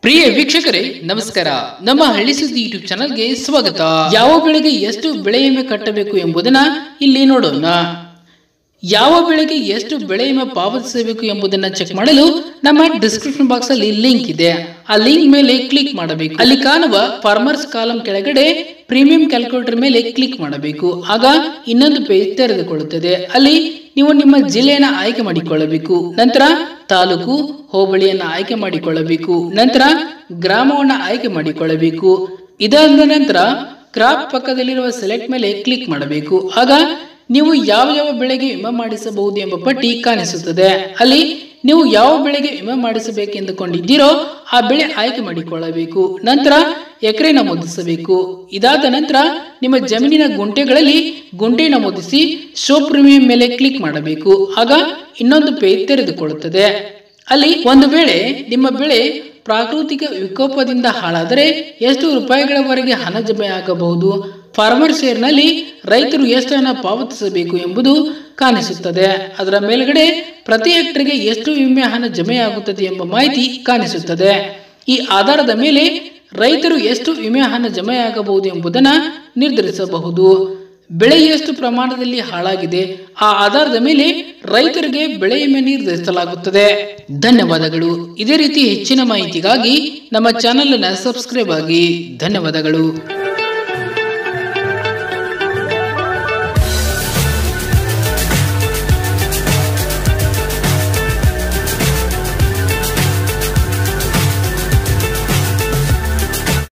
ಪ್ರಿಯ ವೀಕ್ಷಕರೇ ನಮಸ್ಕಾರ. ನಮ್ಮ ಹಳ್ಳಿ ಸುದ್ದಿ ಯೂಟ್ಯೂಬ್ ಚಾನಲ್ಗೆ ಸ್ವಾಗತ. ಯಾವ ಬೆಳೆಗೆ ಎಷ್ಟು ಬೆಳೆ ವಿಮೆ ಕಟ್ಟಬೇಕು ಎಂಬುದನ್ನ ಇಲ್ಲಿ ನೋಡೋಣ. ಯಾವ ಬೆಳೆಗೆ ಎಷ್ಟು ಬೆಳೆ ವಿಮೆ ಪಾವತಿಸಬೇಕು ಎಂಬುದನ್ನ ಚೆಕ್ ಮಾಡಲು ನಮ್ಮ ಡಿಸ್ಕ್ರಿಪ್ಷನ್ ಬಾಕ್ಸ್ ಅಲ್ಲಿ ಲಿಂಕ್ ಇದೆ. ಆ ಲಿಂಕ್ ಮೇಲೆ ಕ್ಲಿಕ್ ಮಾಡಬೇಕು. ಅಲ್ಲಿ ಕಾಣುವ ಫಾರ್ಮರ್ಸ್ ಕಾಲಂ ಕೆಳಗಡೆ ಪ್ರೀಮಿಯಂ ಕ್ಯಾಲ್ಕುಲೇಟರ್ ಮೇಲೆ ಕ್ಲಿಕ್ ಮಾಡಬೇಕು. ಆಗ ಇನ್ನೊಂದು ಪೇಜ್ ತೆರೆದುಕೊಳ್ಳುತ್ತದೆ. ಅಲ್ಲಿ ನೀವು ನಿಮ್ಮ ಜಿಲ್ಲೆಯನ್ನು ಆಯ್ಕೆ ಮಾಡಿಕೊಳ್ಳಬೇಕು. ನಂತರ ತಾಲೂಕು ಹೋಬಳಿಯನ್ನ ಆಯ್ಕೆ ಮಾಡಿಕೊಳ್ಳಬೇಕು. ನಂತರ ಗ್ರಾಮವನ್ನ ಆಯ್ಕೆ ಮಾಡಿಕೊಳ್ಳಬೇಕು. ಇದಾದ ನಂತರ ಕ್ರಾಪ್ ಪಕ್ಕದಲ್ಲಿರುವ ಸೆಲೆಕ್ಟ್ ಮೇಲೆ ಕ್ಲಿಕ್ ಮಾಡಬೇಕು. ಆಗ ನೀವು ಯಾವ ಯಾವ ಬೆಳೆಗೆ ವಿಮೆ ಮಾಡಿಸಬಹುದು ಎಂಬ ಪಟ್ಟಿ ಕಾಣಿಸುತ್ತದೆ. ಅಲ್ಲಿ ನೀವು ಯಾವ ಬೆಳೆಗೆ ವಿಮೆ ಮಾಡಿಸಬೇಕೆಂದುಕೊಂಡಿದ್ದೀರೋ ಆ ಬೆಳೆ ಆಯ್ಕೆ ಮಾಡಿಕೊಳ್ಳಬೇಕು. ನಂತರ ಎಕರೆ ನಮೂದಿಸಬೇಕು. ಇದಾದ ನಂತರ ನಿಮ್ಮ ಜಮೀನಿನ ಗುಂಟೆಗಳಲ್ಲಿ ಗುಂಟೆ ನಮೂದಿಸಿ ಶೋ ಪ್ರೀಮಿಯಂ ಮೇಲೆ ಕ್ಲಿಕ್ ಮಾಡಬೇಕು. ಆಗ ಇನ್ನೊಂದು ಪೇಜ್ ತೆರೆದುಕೊಳ್ಳುತ್ತದೆ. ಅಲ್ಲಿ ಒಂದು ವೇಳೆ ನಿಮ್ಮ ಬೆಳೆ ಪ್ರಾಕೃತಿಕ ವಿಕೋಪದಿಂದ ಹಾಳಾದರೆ ಎಷ್ಟು ರೂಪಾಯಿಗಳವರೆಗೆ ಹಣ ಜಮೆ ಆಗಬಹುದು, ಫಾರ್ಮರ್ ಶೇರ್ ನಲ್ಲಿ ರೈತರು ಎಷ್ಟು ಹಣ ಪಾವತಿಸಬೇಕು ಎಂಬುದು ಕಾಣಿಸುತ್ತದೆ. ಅದರ ಮೇಲ್ಗಡೆ ಪ್ರತಿ ಹೆಕ್ಟರ್ಗೆ ಎಷ್ಟು ವಿಮೆ ಹಣ ಜಮೆಯಾಗುತ್ತದೆ ಎಂಬ ಮಾಹಿತಿ ಕಾಣಿಸುತ್ತದೆ. ಈ ಆಧಾರದ ಮೇಲೆ ರೈತರು ಎಷ್ಟು ವಿಮೆ ಹಣ ಜಮೆಯಾಗಬಹುದು ಎಂಬುದನ್ನು ನಿರ್ಧರಿಸಬಹುದು. ಬೆಳೆ ಎಷ್ಟು ಪ್ರಮಾಣದಲ್ಲಿ ಹಾಳಾಗಿದೆ ಆ ಆಧಾರದ ಮೇಲೆ ರೈತರಿಗೆ ಬೆಳೆ ವಿಮೆ ನಿರ್ಧರಿಸಲಾಗುತ್ತದೆ. ಧನ್ಯವಾದಗಳು. ಇದೇ ರೀತಿ ಹೆಚ್ಚಿನ ಮಾಹಿತಿಗಾಗಿ ನಮ್ಮ ಚಾನೆಲ್ ಅನ್ನು ಸಬ್ಸ್ಕ್ರೈಬ್ ಆಗಿ. ಧನ್ಯವಾದಗಳು.